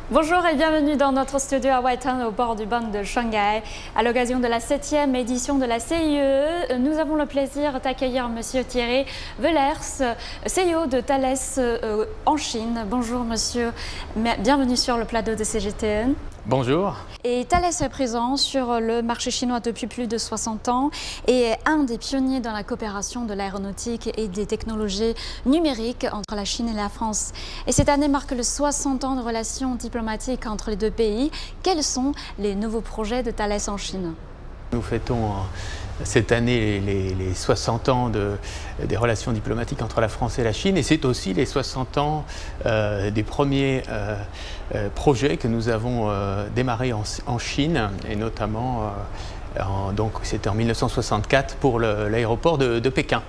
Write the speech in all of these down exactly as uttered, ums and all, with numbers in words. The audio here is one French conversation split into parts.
Bonjour et bienvenue dans notre studio à Whitehorn au bord du banc de Shanghai. À l'occasion de la septième édition de la C I E, nous avons le plaisir d'accueillir Monsieur Thierry Velers, C E O de Thales euh, en Chine. Bonjour Monsieur, bienvenue sur le plateau de C G T N. Bonjour. Et Thales est présent sur le marché chinois depuis plus de soixante ans et est un des pionniers dans la coopération de l'aéronautique et des technologies numériques entre la Chine et la France. Et cette année marque le soixante ans de relations diplomatiques entre les deux pays. Quels sont les nouveaux projets de Thales en Chine? Nous fêtons cette année les, les soixante ans de, des relations diplomatiques entre la France et la Chine, et c'est aussi les soixante ans euh, des premiers euh, euh, projets que nous avons euh, démarrés en, en Chine, et notamment euh, en, donc c'était en mille neuf cent soixante-quatre pour l'aéroport de, de Pékin.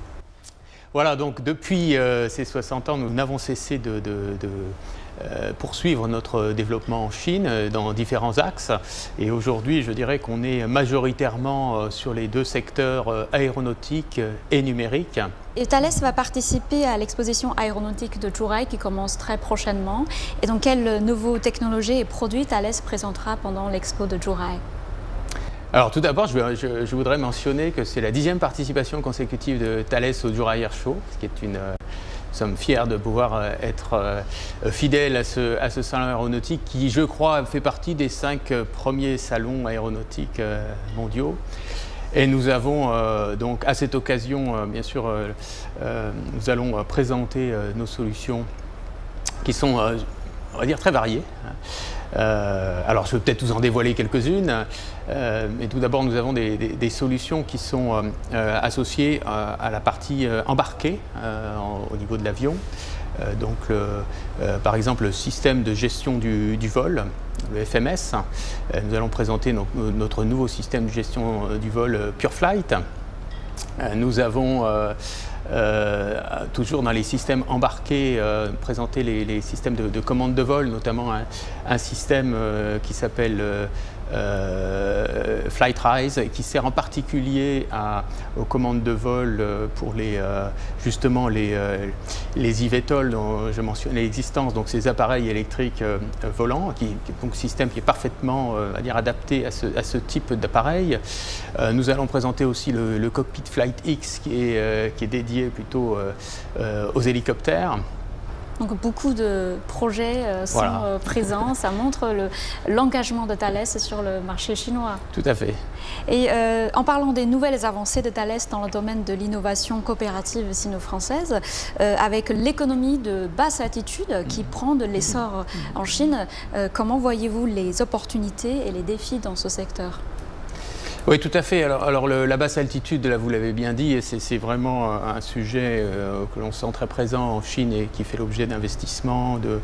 Voilà, donc depuis euh, ces soixante ans, nous n'avons cessé de, de, de euh, poursuivre notre développement en Chine euh, dans différents axes. Et aujourd'hui, je dirais qu'on est majoritairement euh, sur les deux secteurs euh, aéronautique et numérique. Et Thales va participer à l'exposition aéronautique de Zhuhai qui commence très prochainement. Et donc, quelles nouveaux technologies et produits Thales présentera pendant l'expo de Zhuhai? Alors tout d'abord, je, je, je voudrais mentionner que c'est la dixième participation consécutive de Thales au Zhuhai Air Show, ce qui est une... Euh, nous sommes fiers de pouvoir euh, être euh, fidèles à ce, à ce salon aéronautique qui, je crois, fait partie des cinq euh, premiers salons aéronautiques euh, mondiaux. Et nous avons euh, donc à cette occasion, euh, bien sûr, euh, euh, nous allons euh, présenter euh, nos solutions qui sont, euh, on va dire, très variées. Euh, alors, je vais peut-être vous en dévoiler quelques-unes, euh, mais tout d'abord, nous avons des, des, des solutions qui sont euh, associées à, à la partie euh, embarquée euh, en, au niveau de l'avion. Euh, donc, euh, euh, par exemple, le système de gestion du, du vol, le F M S. Euh, nous allons présenter donc, notre nouveau système de gestion du vol euh, PureFlight. Euh, nous avons euh, Euh, toujours dans les systèmes embarqués, euh, présenter les, les systèmes de, de commande de vol, notamment un, un système euh, qui s'appelle euh, euh, FlightRise, qui sert en particulier à, aux commandes de vol euh, pour les, euh, justement les, euh, les I V T O L dont je mentionnais l'existence, donc ces appareils électriques euh, volants, qui, qui, donc système qui est parfaitement euh, à dire, adapté à ce, à ce type d'appareil. Euh, nous allons présenter aussi le, le cockpit Flight X qui est, euh, qui est dédié plutôt euh, euh, aux hélicoptères. Donc beaucoup de projets euh, sont voilà. euh, présents, ça montre l'engagement de Thales sur le marché chinois. Tout à fait. Et euh, en parlant des nouvelles avancées de Thales dans le domaine de l'innovation coopérative sino-française, euh, avec l'économie de basse altitude qui prend de l'essor en Chine, euh, comment voyez-vous les opportunités et les défis dans ce secteur ? Oui, tout à fait. Alors, alors le, la basse altitude, là, vous l'avez bien dit, c'est vraiment un sujet euh, que l'on sent très présent en Chine et qui fait l'objet d'investissements, de,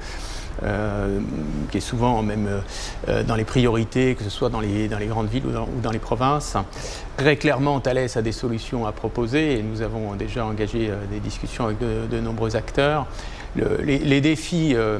euh, qui est souvent même euh, dans les priorités, que ce soit dans les, dans les grandes villes ou dans, ou dans les provinces. Très clairement, Thales a des solutions à proposer et nous avons déjà engagé euh, des discussions avec de, de nombreux acteurs. Le, les, les défis euh,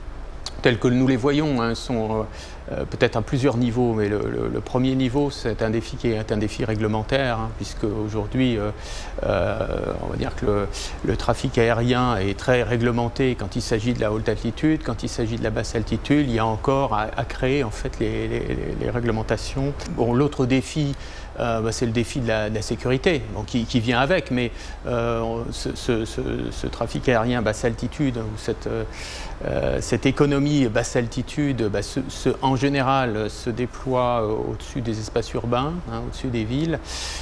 tels que nous les voyons hein, sont euh, peut-être à plusieurs niveaux, mais le, le, le premier niveau, c'est un défi qui est un défi réglementaire, hein, puisque aujourd'hui, euh, euh, on va dire que le, le trafic aérien est très réglementé quand il s'agit de la haute altitude, quand il s'agit de la basse altitude, il y a encore à, à créer en fait les, les, les réglementations. Bon, l'autre défi, Euh, bah, c'est le défi de la, de la sécurité, bon, qui, qui vient avec, mais euh, ce, ce, ce, ce trafic aérien basse altitude, ou cette, euh, cette économie basse altitude, bah, ce, ce, en général, se déploie euh, au-dessus des espaces urbains, hein, au-dessus des villes,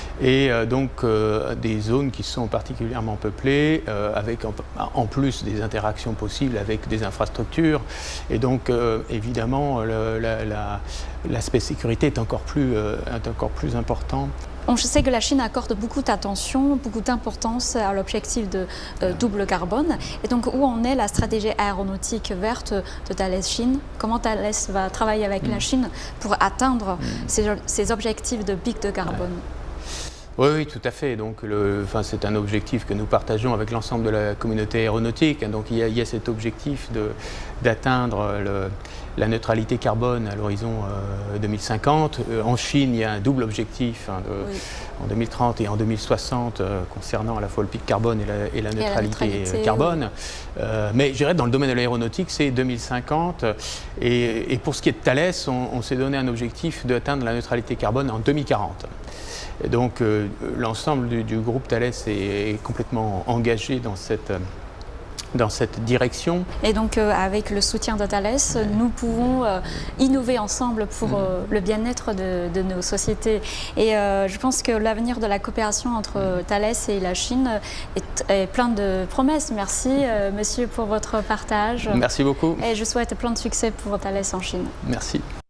et euh, donc euh, des zones qui sont particulièrement peuplées, euh, avec en, en plus des interactions possibles avec des infrastructures, et donc euh, évidemment le, la, la, l'aspect sécurité est encore plus, euh, est encore plus important. On sait que la Chine accorde beaucoup d'attention, beaucoup d'importance à l'objectif de euh, double carbone. Et donc, où en est la stratégie aéronautique verte de Thales Chine? Comment Thales va travailler avec mmh. la Chine pour atteindre mmh. ces, ces objectifs de pic de carbone? Ouais. Oui, oui, tout à fait. Donc, le, enfin, c'est un objectif que nous partageons avec l'ensemble de la communauté aéronautique. Donc, il y a, il y a cet objectif d'atteindre la neutralité carbone à l'horizon euh, deux mille cinquante. Euh, en Chine, il y a un double objectif hein, de, oui. en deux mille trente et en deux mille soixante euh, concernant à la fois le pic carbone et la, et la neutralité, et la neutralité carbone. Oui. Euh, mais je dirais dans le domaine de l'aéronautique, c'est deux mille cinquante. Et, et pour ce qui est de Thales, on, on s'est donné un objectif d'atteindre la neutralité carbone en deux mille quarante. Et donc euh, l'ensemble du, du groupe Thales est, est complètement engagé dans cette, dans cette direction. Et donc euh, avec le soutien de Thales, nous pouvons euh, innover ensemble pour euh, le bien-être de, de nos sociétés. Et euh, je pense que l'avenir de la coopération entre Thales et la Chine est, est plein de promesses. Merci euh, monsieur pour votre partage. Merci beaucoup. Et je souhaite plein de succès pour Thales en Chine. Merci.